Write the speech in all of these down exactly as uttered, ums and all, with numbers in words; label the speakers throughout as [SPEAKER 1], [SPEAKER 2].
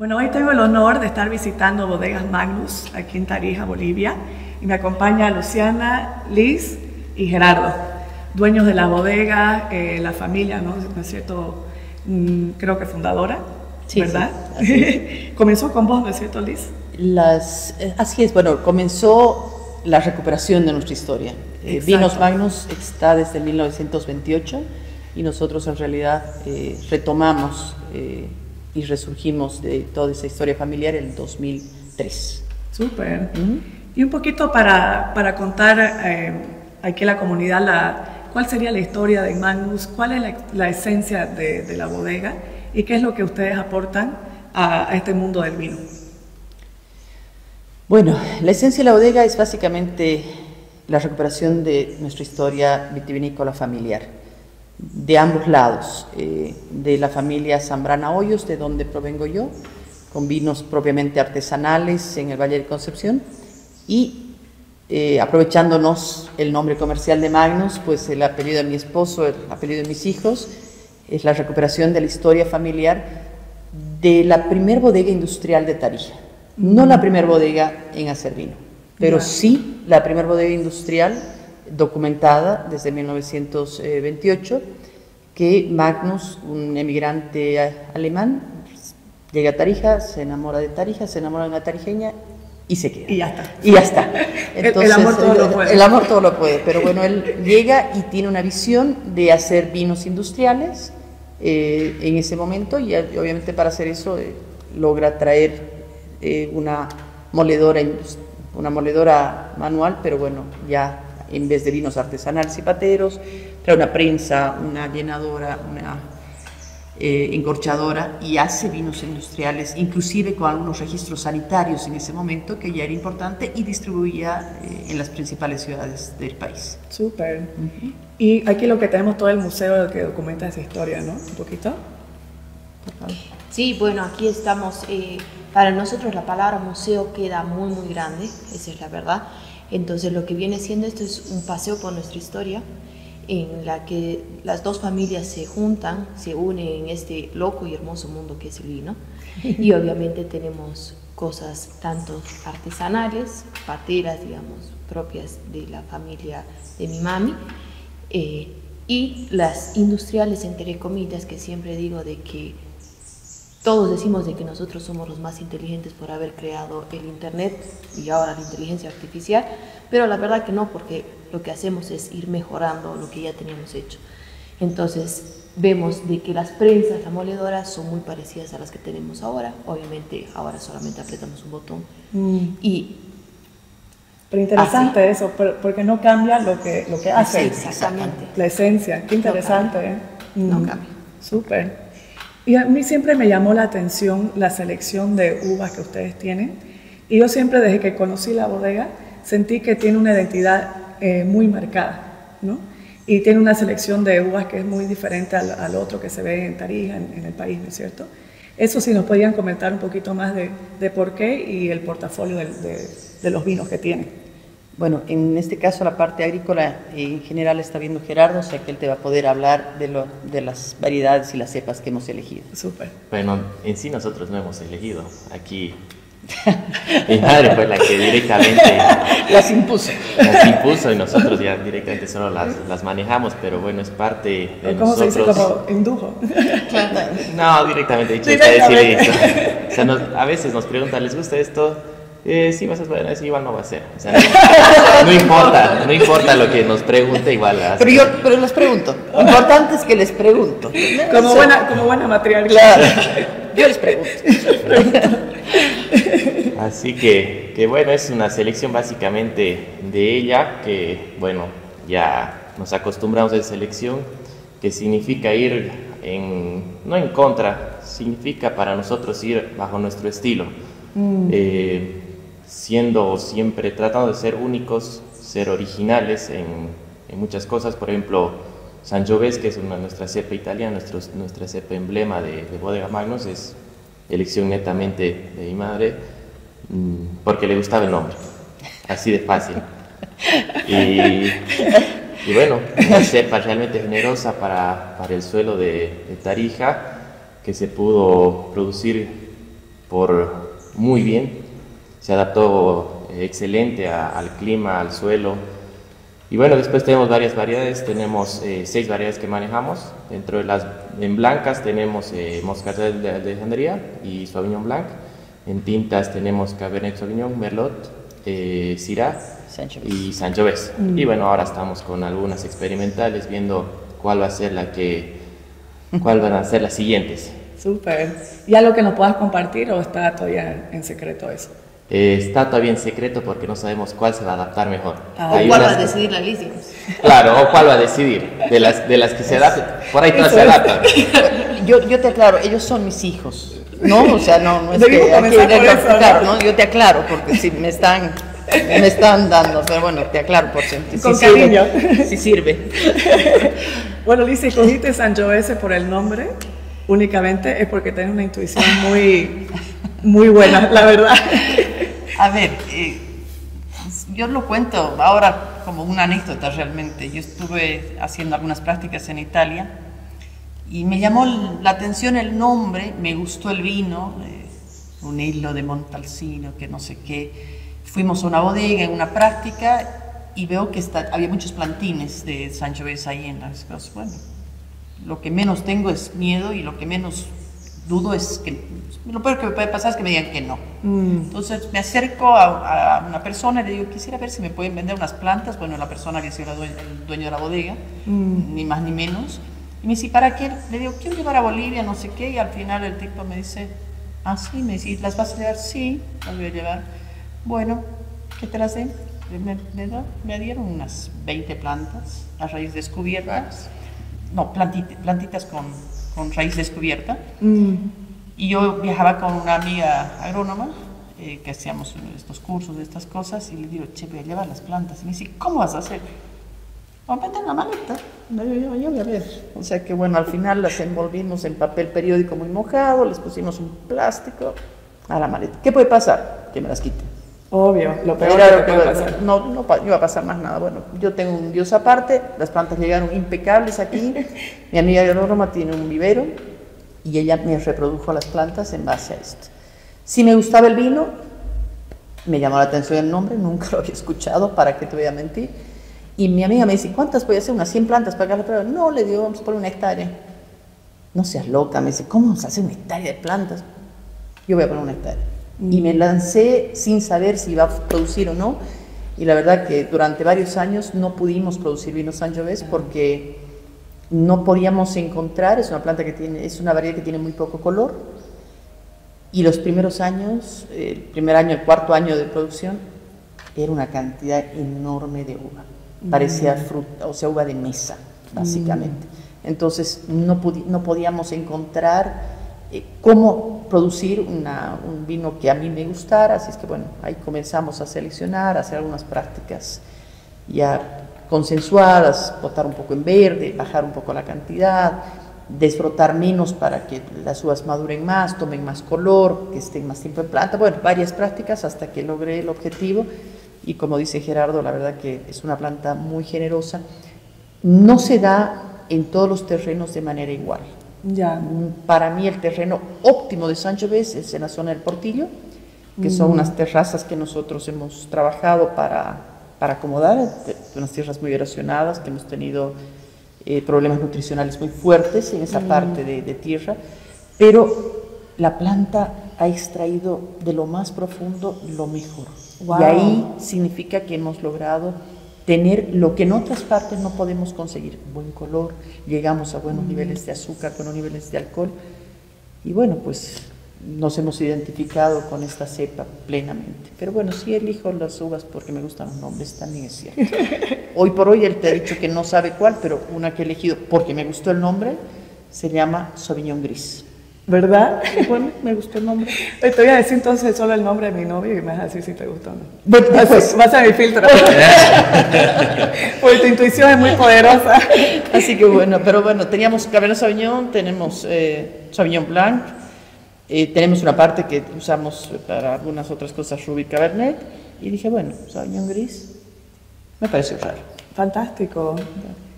[SPEAKER 1] Bueno, hoy tengo el honor de estar visitando Bodegas Magnus aquí en Tarija, Bolivia, y me acompaña Luciana, Liz y Gerardo, dueños de la bodega, eh, la familia, ¿no? ¿No es cierto? Mm, creo que fundadora,
[SPEAKER 2] sí,
[SPEAKER 1] ¿verdad?
[SPEAKER 2] Sí, es.
[SPEAKER 1] Comenzó con vos, ¿no es cierto, Liz?
[SPEAKER 2] Las, así es, bueno, comenzó la recuperación de nuestra historia. Eh, Vinos Magnus está desde mil novecientos veintiocho y nosotros en realidad eh, retomamos eh, y resurgimos de toda esa historia familiar en el dos mil tres.
[SPEAKER 1] Súper. Uh-huh. Y un poquito para, para contar eh, aquí a la comunidad la, cuál sería la historia de Magnus, cuál es la, la esencia de, de la bodega y qué es lo que ustedes aportan a, a este mundo del vino.
[SPEAKER 2] Bueno, la esencia de la bodega es básicamente la recuperación de nuestra historia vitivinícola familiar, de ambos lados, eh, de la familia Zambrana Hoyos, de donde provengo yo, con vinos propiamente artesanales en el Valle de Concepción, y eh, aprovechándonos el nombre comercial de Magnus, pues el apellido de mi esposo, el apellido de mis hijos, es la recuperación de la historia familiar de la primer bodega industrial de Tarija. No la primer bodega en hacer vino, pero sí la primer bodega industrial documentada desde mil novecientos veintiocho, que Magnus, un emigrante alemán, llega a Tarija, se enamora de Tarija, se enamora de una tarijeña y se queda.
[SPEAKER 1] Y ya está.
[SPEAKER 2] Y ya está. Entonces,
[SPEAKER 1] el, el amor todo lo puede.
[SPEAKER 2] El amor todo lo puede, pero bueno, él llega y tiene una visión de hacer vinos industriales eh, en ese momento, y obviamente para hacer eso eh, logra traer eh, una moledora, una moledora manual, pero bueno, ya en vez de vinos artesanales y pateros, trae una prensa, una llenadora, una eh, encorchadora, y hace vinos industriales, inclusive con algunos registros sanitarios en ese momento, que ya era importante, y distribuía eh, en las principales ciudades del país.
[SPEAKER 1] Súper. Uh-huh. Y aquí lo que tenemos todo el museo que documenta esa historia, ¿no? Un poquito.
[SPEAKER 3] Sí, bueno, aquí estamos. Eh, para nosotros la palabra museo queda muy, muy grande, esa es la verdad. Entonces lo que viene siendo esto es un paseo por nuestra historia, en la que las dos familias se juntan, se unen en este loco y hermoso mundo que es el vino. Y obviamente tenemos cosas tanto artesanales, pateras, digamos, propias de la familia de mi mami, eh, y las industriales, entre comillas, que siempre digo de que todos decimos de que nosotros somos los más inteligentes por haber creado el internet y ahora la inteligencia artificial, pero la verdad que no, porque lo que hacemos es ir mejorando lo que ya teníamos hecho. Entonces vemos de que las prensas, las moledoras son muy parecidas a las que tenemos ahora. Obviamente ahora solamente apretamos un botón. Mm. Y
[SPEAKER 1] pero interesante así. Eso, porque no cambia lo que, lo que hace.
[SPEAKER 3] Sí, exactamente.
[SPEAKER 1] La esencia, qué interesante.
[SPEAKER 3] No cambia.
[SPEAKER 1] ¿eh?
[SPEAKER 3] No
[SPEAKER 1] Mm.
[SPEAKER 3] cambia.
[SPEAKER 1] Súper. Y a mí siempre me llamó la atención la selección de uvas que ustedes tienen. Y yo siempre, desde que conocí la bodega, sentí que tiene una identidad eh, muy marcada, ¿no? Y tiene una selección de uvas que es muy diferente al, al otro que se ve en Tarija, en, en el país, ¿no es cierto? Eso sí nos podían comentar un poquito más de, de por qué y el portafolio de, de, de los vinos que tienen.
[SPEAKER 2] Bueno, en este caso la parte agrícola en general está viendo Gerardo, o sea que él te va a poder hablar de, lo, de las variedades y las cepas que hemos elegido.
[SPEAKER 1] Súper.
[SPEAKER 4] Bueno, en sí nosotros no hemos elegido. Aquí mi madre fue la que directamente
[SPEAKER 2] las impuso.
[SPEAKER 4] Las impuso y nosotros ya directamente solo las, las manejamos, pero bueno, es parte de
[SPEAKER 1] ¿Cómo
[SPEAKER 4] nosotros.
[SPEAKER 1] ¿Cómo se dice? ¿Como indujo?
[SPEAKER 4] No, directamente dicho, está decirle esto. O sea, nos, a veces nos preguntan, ¿les gusta esto? Eh, sí, vas a bueno, eso igual no va a ser. O sea, no, no importa, no importa lo que nos pregunte, igual.
[SPEAKER 2] Pero yo pero les pregunto. Lo importante es que les pregunto.
[SPEAKER 1] Como
[SPEAKER 2] o sea,
[SPEAKER 1] buena, como buena matriarca.
[SPEAKER 2] Claro. Yo les pregunto.
[SPEAKER 4] Así que, que bueno, es una selección básicamente de ella, que bueno, ya nos acostumbramos a esa selección, que significa ir en, no en contra, significa para nosotros ir bajo nuestro estilo. Mm. Eh, siendo siempre, tratando de ser únicos, ser originales en, en muchas cosas. Por ejemplo, Sangiovese, que es una, nuestra cepa italiana, nuestro, nuestra cepa emblema de, de Bodega Magnus, es elección netamente de mi madre, mmm, porque le gustaba el nombre, así de fácil. Y, y bueno, una cepa realmente generosa para, para el suelo de, de Tarija, que se pudo producir por muy bien, se adaptó eh, excelente a, al clima, al suelo. Y bueno, después tenemos varias variedades, tenemos eh, seis variedades que manejamos. Dentro de las, en blancas tenemos eh, Moscatel de Alejandría y Sauvignon Blanc. En tintas tenemos Cabernet Sauvignon, Merlot, eh, Syrah y Sangiovese. Mm. Y bueno, ahora estamos con algunas experimentales viendo cuál va a ser la que, cuál van a ser las siguientes.
[SPEAKER 1] Súper. ¿Y algo que nos puedas compartir o está todavía en secreto eso?
[SPEAKER 4] Eh, está todavía en secreto porque no sabemos cuál se va a adaptar mejor.
[SPEAKER 3] Ah, o cuál va a decidir la Alicia.
[SPEAKER 4] Claro, o cuál va a decidir. De las, de las que se adaptan, por ahí todas se adaptan.
[SPEAKER 2] Yo, yo te aclaro, ellos son mis hijos. No, o sea, no, no es
[SPEAKER 1] Debimos
[SPEAKER 2] que aquí,
[SPEAKER 1] comenzar por eso,
[SPEAKER 2] claro, ¿no? Yo te aclaro porque si me están, me están dando, pero bueno, te aclaro por si, si
[SPEAKER 1] Con
[SPEAKER 2] sirve,
[SPEAKER 1] cariño.
[SPEAKER 2] si sirve.
[SPEAKER 1] Bueno, Alicia, cogiste Sangiovese por el nombre únicamente, es porque tienes una intuición muy, muy buena, la verdad.
[SPEAKER 2] A ver, eh, yo lo cuento ahora como una anécdota realmente. Yo estuve haciendo algunas prácticas en Italia y me llamó la atención el nombre, me gustó el vino, eh, un hilo de Montalcino, que no sé qué. Fuimos a una bodega en una práctica y veo que está, había muchos plantines de Sangiovese ahí en las cosas. Bueno, lo que menos tengo es miedo y lo que menos dudo es que, lo peor que me puede pasar es que me digan que no. Mm. Entonces me acerco a, a una persona y le digo, quisiera ver si me pueden vender unas plantas. Bueno, la persona había sido el dueño de la bodega, mm. ni más ni menos. Y me dice, ¿para qué? Le digo, quiero llevar a Bolivia, no sé qué. Y al final el tipo me dice, ah, sí, me dice, ¿las vas a llevar? Sí, las voy a llevar. Bueno, ¿qué te las den? Me, me, me dieron unas veinte plantas a raíz descubierta. No, plantita, plantitas con, con raíz descubierta. Mm. Y yo viajaba con una amiga agrónoma, eh, que hacíamos estos cursos de estas cosas, y le digo, che, voy a llevar las plantas. Y me dice, ¿cómo vas a hacer? Vamos a meter en la maleta. Yo, yo, yo voy a ver. O sea que bueno, al final las envolvimos en papel periódico muy mojado, les pusimos un plástico a la maleta. ¿Qué puede pasar? Que me las quiten.
[SPEAKER 1] Obvio, lo peor
[SPEAKER 2] Era,
[SPEAKER 1] que puede pasar.
[SPEAKER 2] No, no, no iba a pasar más nada. Bueno, yo tengo un Dios aparte, las plantas llegaron impecables aquí. Mi amiga agrónoma tiene un vivero y ella me reprodujo las plantas en base a esto. Si me gustaba el vino, me llamó la atención el nombre, nunca lo había escuchado, ¿para qué te voy a mentir? Y mi amiga me dice, ¿cuántas voy a hacer? ¿Unas cien plantas para acá? La prueba? No, le digo, vamos a poner una hectárea. No seas loca, me dice, ¿cómo vamos a hacer una hectárea de plantas? Yo voy a poner una hectárea. Mm. Y me lancé sin saber si iba a producir o no, y la verdad que durante varios años no pudimos producir vino Sangiovese porque no podíamos encontrar, es una planta que tiene, es una variedad que tiene muy poco color, y los primeros años, el primer año, el cuarto año de producción, era una cantidad enorme de uva, parecía fruta, o sea, uva de mesa, básicamente. Entonces no, no podíamos encontrar eh, cómo producir una, un vino que a mí me gustara, así es que bueno, ahí comenzamos a seleccionar, a hacer algunas prácticas ya consensuadas, botar un poco en verde, bajar un poco la cantidad, desbrotar menos para que las uvas maduren más, tomen más color, que estén más tiempo en planta. Bueno, varias prácticas hasta que logré el objetivo y como dice Gerardo, la verdad que es una planta muy generosa. No se da en todos los terrenos de manera igual.
[SPEAKER 1] Ya.
[SPEAKER 2] Para mí el terreno óptimo de Sangiovese es en la zona del Portillo, que mm. son unas terrazas que nosotros hemos trabajado para... para acomodar, de unas tierras muy erosionadas, que hemos tenido eh, problemas nutricionales muy fuertes en esa mm. parte de, de tierra, pero la planta ha extraído de lo más profundo lo mejor. Wow. Y ahí significa que hemos logrado tener lo que en otras partes no podemos conseguir, buen color, llegamos a buenos mm. niveles de azúcar, buenos niveles de alcohol, y bueno, pues nos hemos identificado con esta cepa plenamente. Pero bueno, sí elijo las uvas porque me gustan los nombres, también es cierto. Hoy por hoy él te ha dicho que no sabe cuál, pero una que he elegido porque me gustó el nombre se llama Sauvignon Gris.
[SPEAKER 1] ¿Verdad?
[SPEAKER 2] Bueno, me gustó el nombre.
[SPEAKER 1] Te voy a decir entonces solo el nombre de mi novio y me vas a decir si te gustó o no.
[SPEAKER 2] Bueno,
[SPEAKER 1] vas,
[SPEAKER 2] pues,
[SPEAKER 1] vas a mi filtro. Porque tu intuición es muy poderosa.
[SPEAKER 2] Así que bueno, pero bueno, teníamos Cabernet Sauvignon, tenemos eh, Sauvignon Blanc, Eh, tenemos una parte que usamos para algunas otras cosas, Ruby Cabernet, y dije, bueno, Sauvignon Gris, me pareció raro.
[SPEAKER 1] Fantástico.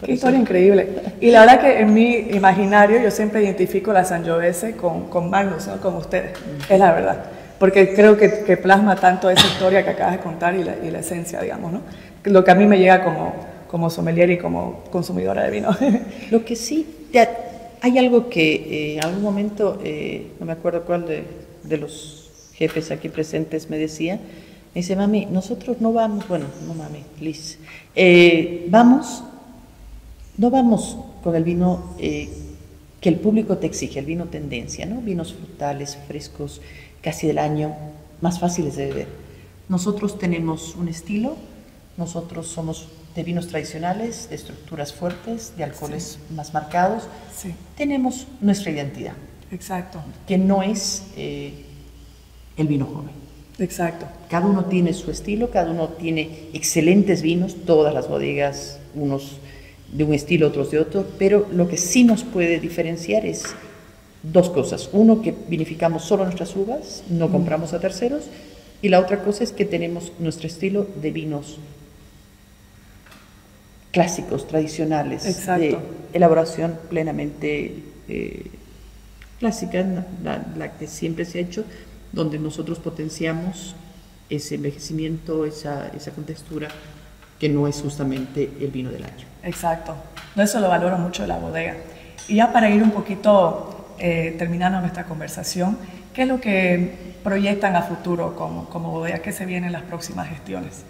[SPEAKER 2] Por
[SPEAKER 1] Qué
[SPEAKER 2] eso-
[SPEAKER 1] historia increíble. Y la verdad que en mi imaginario yo siempre identifico la Sangiovese con, con Magnus, ¿no? Con ustedes, es la verdad. Porque creo que, que plasma tanto esa historia que acabas de contar y la, y la esencia, digamos, ¿no? Lo que a mí me llega como, como sommelier y como consumidora de vino.
[SPEAKER 2] Lo que sí, te- hay algo que eh, en algún momento, eh, no me acuerdo cuál de, de los jefes aquí presentes me decía, me dice, mami, nosotros no vamos, bueno, no mami, Liz, eh, vamos, no vamos con el vino eh, que el público te exige, el vino tendencia, ¿no? Vinos frutales, frescos, casi del año, más fáciles de beber. Nosotros tenemos un estilo, nosotros somos de vinos tradicionales, de estructuras fuertes, de alcoholes sí. más marcados.
[SPEAKER 1] Sí.
[SPEAKER 2] Tenemos nuestra identidad.
[SPEAKER 1] Exacto.
[SPEAKER 2] Que no es eh, el vino joven.
[SPEAKER 1] Exacto.
[SPEAKER 2] Cada uno tiene su estilo, cada uno tiene excelentes vinos, todas las bodegas, unos de un estilo, otros de otro, pero lo que sí nos puede diferenciar es dos cosas. Uno, que vinificamos solo nuestras uvas, no compramos a terceros, y la otra cosa es que tenemos nuestro estilo de vinos clásicos, tradicionales,
[SPEAKER 1] exacto.
[SPEAKER 2] de elaboración plenamente eh, clásica, la, la que siempre se ha hecho, donde nosotros potenciamos ese envejecimiento, esa, esa contextura, que no es justamente el vino del año.
[SPEAKER 1] Exacto. Eso lo valoro mucho de la bodega. Y ya para ir un poquito eh, terminando nuestra conversación, ¿qué es lo que proyectan a futuro como, como bodega? ¿Qué se viene en las próximas gestiones?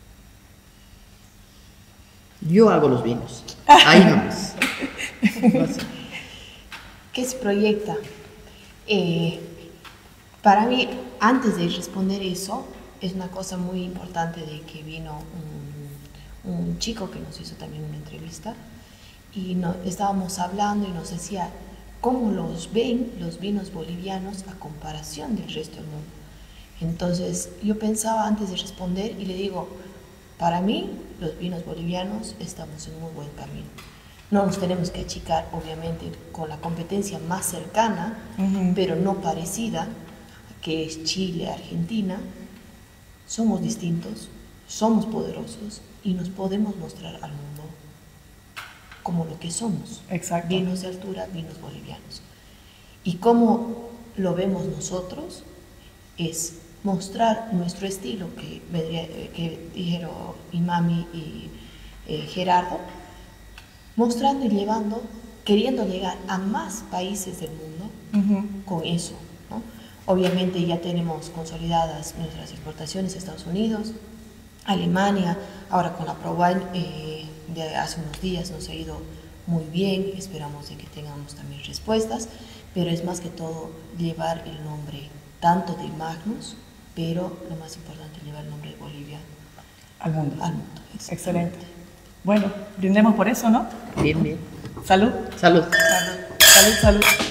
[SPEAKER 2] Yo hago los vinos. Ahí nomás. No sé.
[SPEAKER 3] ¿Qué se proyecta? Eh, para mí, antes de responder eso, es una cosa muy importante de que vino un, un chico que nos hizo también una entrevista y no, estábamos hablando y nos decía cómo los ven los vinos bolivianos a comparación del resto del mundo. Entonces, yo pensaba antes de responder y le digo, para mí, los vinos bolivianos estamos en muy buen camino. No nos tenemos que achicar, obviamente, con la competencia más cercana, uh-huh. pero no parecida, que es Chile, Argentina. Somos distintos, somos poderosos y nos podemos mostrar al mundo como lo que somos.
[SPEAKER 1] Exacto.
[SPEAKER 3] Vinos de altura, vinos bolivianos. Y cómo lo vemos nosotros es mostrar nuestro estilo, que, que dijeron mi mami y eh, Gerardo, mostrando y llevando, queriendo llegar a más países del mundo uh-huh. con eso, ¿no? Obviamente ya tenemos consolidadas nuestras exportaciones a Estados Unidos, Alemania, ahora con la ProWine eh, de hace unos días nos ha ido muy bien, esperamos de que tengamos también respuestas, pero es más que todo llevar el nombre tanto de Magnus, pero lo más importante es llevar el nombre de Bolivia
[SPEAKER 1] al mundo.
[SPEAKER 3] Al mundo.
[SPEAKER 1] Excelente. Bueno, brindemos por eso, ¿no?
[SPEAKER 2] Bien, bien.
[SPEAKER 1] Salud.
[SPEAKER 2] Salud.
[SPEAKER 3] Salud.
[SPEAKER 1] Salud, salud.